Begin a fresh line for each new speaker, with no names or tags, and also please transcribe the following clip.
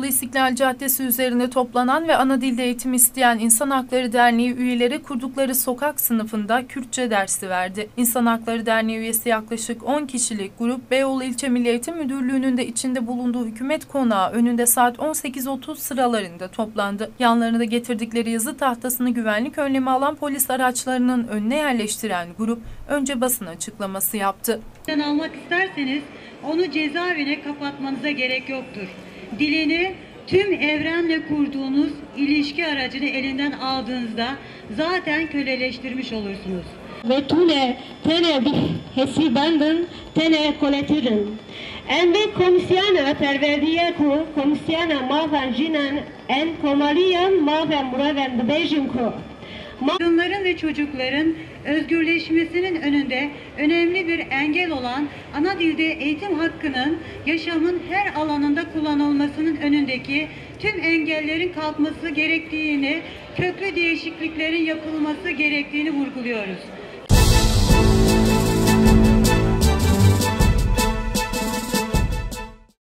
Beyoğlu İstiklal Caddesi üzerinde toplanan ve ana dilde eğitim isteyen İnsan Hakları Derneği üyeleri kurdukları sokak sınıfında Kürtçe dersi verdi. İnsan Hakları Derneği üyesi yaklaşık 10 kişilik grup Beyoğlu İlçe Milli Eğitim Müdürlüğü'nün de içinde bulunduğu hükümet konağı önünde saat 18.30 sıralarında toplandı. Yanlarında getirdikleri yazı tahtasını güvenlik önlemi alan polis araçlarının önüne yerleştiren grup önce basın açıklaması yaptı.
Almak isterseniz onu cezaevine kapatmanıza gerek yoktur. Dilini tüm evrenle kurduğunuz ilişki aracını elinden aldığınızda zaten köleleştirmiş olursunuz.
Ve tune tene hesibandın tene koletirin. Enve komisyana perverdiye ku komisyana maven jinan en komaliyan maven muraven bebejin ku.
Kadınların ve çocukların özgürleşmesinin önünde önemli bir engel olan ana dilde eğitim hakkının yaşamın her alanında kullanılmasının önündeki tüm engellerin kalkması gerektiğini, köklü değişikliklerin yapılması gerektiğini vurguluyoruz.